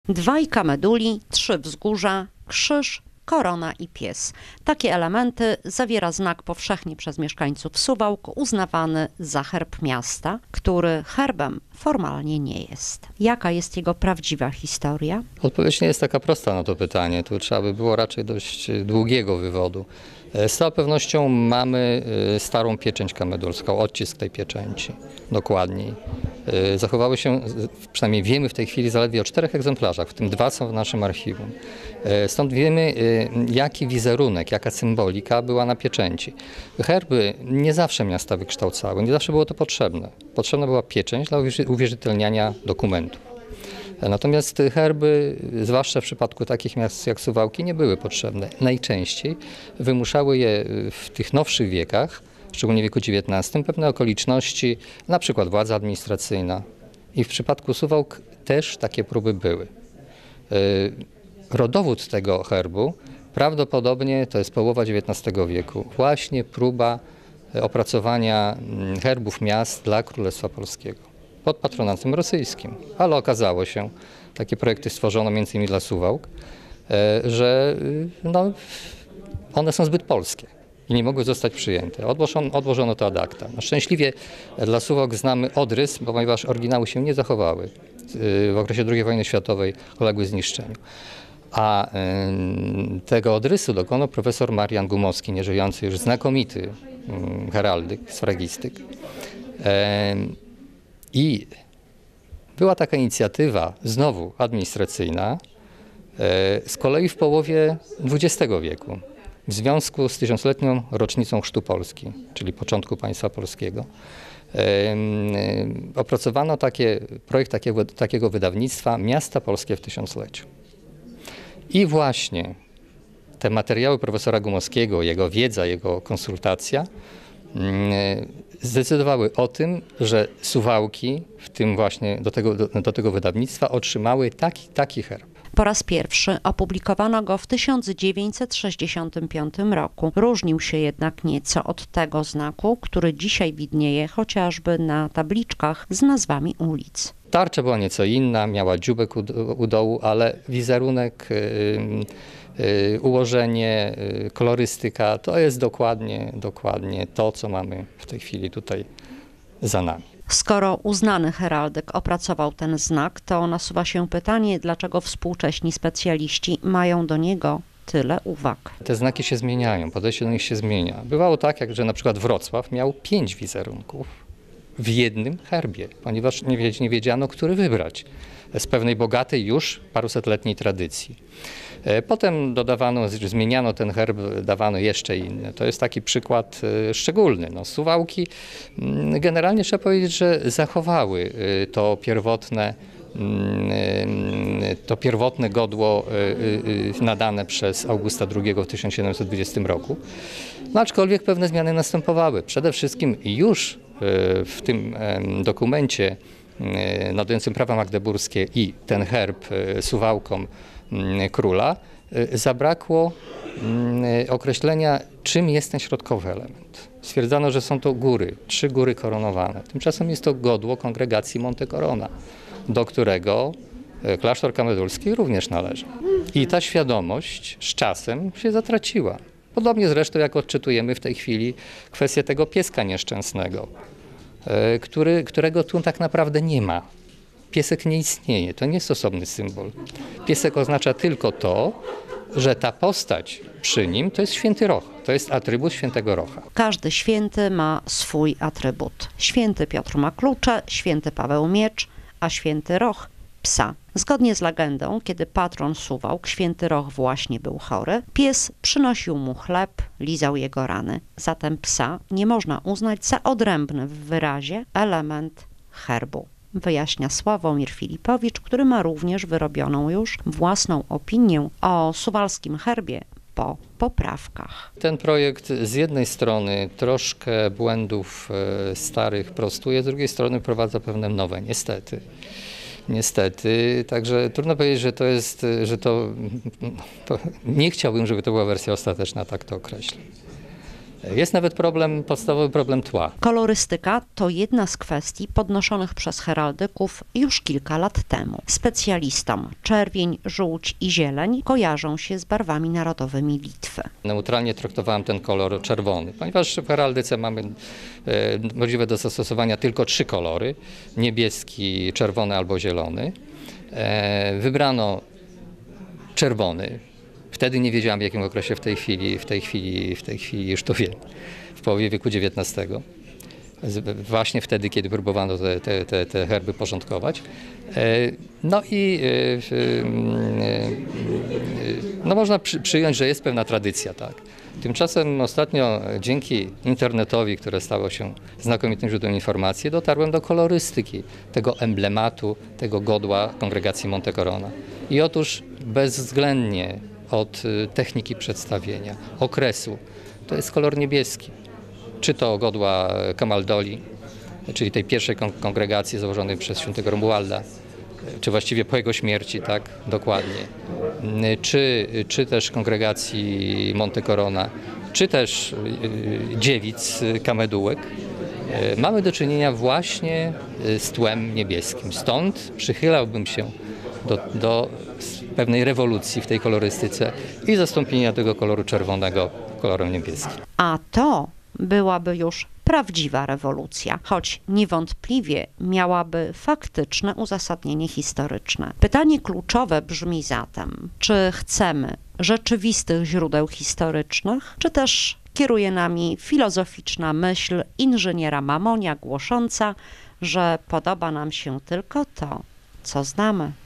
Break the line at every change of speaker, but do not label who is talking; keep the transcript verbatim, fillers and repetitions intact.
Dwajka meduli, trzy wzgórza, krzyż, korona i pies. Takie elementy zawiera znak powszechnie przez mieszkańców Suwałk uznawany za herb miasta, który herbem formalnie nie jest. Jaka jest jego prawdziwa historia?
Odpowiedź nie jest taka prosta na to pytanie. Tu trzeba by było raczej dość długiego wywodu. Z całą pewnością mamy starą pieczęć kamedulską, odcisk tej pieczęci, dokładniej. Zachowały się, przynajmniej wiemy w tej chwili zaledwie o czterech egzemplarzach, w tym dwa są w naszym archiwum. Stąd wiemy, jaki wizerunek, jaka symbolika była na pieczęci. Herby nie zawsze miasta wykształcały, nie zawsze było to potrzebne. Potrzebna była pieczęć dla uwierzytelniania dokumentów. Natomiast herby, zwłaszcza w przypadku takich miast jak Suwałki, nie były potrzebne. Najczęściej wymuszały je w tych nowszych wiekach, szczególnie w wieku dziewiętnastym, pewne okoliczności, na przykład władza administracyjna. I w przypadku Suwałk też takie próby były. Rodowód tego herbu prawdopodobnie to jest połowa dziewiętnastego wieku. Właśnie próba opracowania herbów miast dla Królestwa Polskiego pod patronatem rosyjskim. Ale okazało się, takie projekty stworzono między innymi dla Suwałk, że no, one są zbyt polskie i nie mogły zostać przyjęte. Odłożono, odłożono to ad acta. No, szczęśliwie dla Suwałk znamy odrys, bo ponieważ oryginały się nie zachowały. W okresie drugiej wojny światowej uległy zniszczeniu. A y, tego odrysu dokonał profesor Marian Gumowski, nieżyjący już znakomity y, heraldyk, sfragistyk. Y, I była taka inicjatywa, znowu administracyjna, y, z kolei w połowie dwudziestego wieku, w związku z tysiącletnią rocznicą chrztu Polski, czyli początku państwa polskiego. Y, y, opracowano takie, projekt takiego, takiego wydawnictwa Miasta Polskie w tysiącleciu. I właśnie te materiały profesora Gumowskiego, jego wiedza, jego konsultacja zdecydowały o tym, że Suwałki w tym właśnie do tego, do, do tego wydawnictwa otrzymały taki, taki herb.
Po raz pierwszy opublikowano go w tysiąc dziewięćset sześćdziesiątym piątym roku. Różnił się jednak nieco od tego znaku, który dzisiaj widnieje chociażby na tabliczkach z nazwami ulic.
Tarcza była nieco inna, miała dzióbek u, u dołu, ale wizerunek, yy, yy, ułożenie, yy, kolorystyka to jest dokładnie, dokładnie to, co mamy w tej chwili tutaj za nami.
Skoro uznany heraldyk opracował ten znak, to nasuwa się pytanie, dlaczego współcześni specjaliści mają do niego tyle uwag.
Te znaki się zmieniają, podejście do nich się zmienia. Bywało tak, jak, że na przykład Wrocław miał pięć wizerunków w jednym herbie, ponieważ nie, nie wiedziano, który wybrać z pewnej bogatej już parusetletniej tradycji. Potem dodawano, zmieniano ten herb, dawano jeszcze inny. To jest taki przykład szczególny. No, Suwałki generalnie trzeba powiedzieć, że zachowały to pierwotne, to pierwotne godło nadane przez Augusta drugiego w tysiąc siedemset dwudziestym roku. No, aczkolwiek pewne zmiany następowały. Przede wszystkim już w tym dokumencie nadającym prawa magdeburskie i ten herb Suwałkom króla zabrakło określenia, czym jest ten środkowy element. Stwierdzano, że są to góry, trzy góry koronowane. Tymczasem jest to godło kongregacji Monte Corona, do którego klasztor kamedulski również należy. I ta świadomość z czasem się zatraciła. Podobnie zresztą jak odczytujemy w tej chwili kwestię tego pieska nieszczęsnego, który, którego tu tak naprawdę nie ma. Piesek nie istnieje, to nie jest osobny symbol. Piesek oznacza tylko to, że ta postać przy nim to jest święty Roch, to jest atrybut świętego Rocha.
Każdy święty ma swój atrybut. Święty Piotr ma klucze, święty Paweł miecz, a święty Roch psa. Zgodnie z legendą, kiedy patron Suwałk, święty Roch, właśnie był chory, pies przynosił mu chleb, lizał jego rany. Zatem psa nie można uznać za odrębny w wyrazie element herbu. Wyjaśnia Sławomir Filipowicz, który ma również wyrobioną już własną opinię o suwalskim herbie po poprawkach.
Ten projekt z jednej strony troszkę błędów starych prostuje, z drugiej strony wprowadza pewne nowe, niestety. Niestety, także trudno powiedzieć, że to jest, że to, to nie chciałbym, żeby to była wersja ostateczna, tak to określę. Jest nawet problem, podstawowy problem tła.
Kolorystyka to jedna z kwestii podnoszonych przez heraldyków już kilka lat temu. Specjalistom czerwień, żółć i zieleń kojarzą się z barwami narodowymi Litwy.
Neutralnie traktowałem ten kolor czerwony, ponieważ w heraldyce mamy e, możliwe do zastosowania tylko trzy kolory, niebieski, czerwony albo zielony. E, wybrano czerwony. Wtedy nie wiedziałem, w jakim okresie w tej chwili, w tej chwili, w tej chwili już to wiem, w połowie wieku dziewiętnastego. Właśnie wtedy, kiedy próbowano te, te, te, te herby porządkować. No i no można przy, przyjąć, że jest pewna tradycja, tak. Tymczasem ostatnio dzięki internetowi, które stało się znakomitym źródłem informacji, dotarłem do kolorystyki tego emblematu, tego godła kongregacji Monte Corona. I otóż bezwzględnie od techniki przedstawienia, okresu, to jest kolor niebieski. Czy to godła Camaldoli, czyli tej pierwszej kongregacji założonej przez świętego Romualda, czy właściwie po jego śmierci, tak, dokładnie, czy, czy też kongregacji Monte Corona, czy też dziewic Kamedułek, mamy do czynienia właśnie z tłem niebieskim. Stąd przychylałbym się do, do pewnej rewolucji w tej kolorystyce i zastąpienia tego koloru czerwonego kolorem niebieskim.
A to byłaby już prawdziwa rewolucja, choć niewątpliwie miałaby faktyczne uzasadnienie historyczne. Pytanie kluczowe brzmi zatem, czy chcemy rzeczywistych źródeł historycznych, czy też kieruje nami filozoficzna myśl inżyniera Mamonia głosząca, że podoba nam się tylko to, co znamy.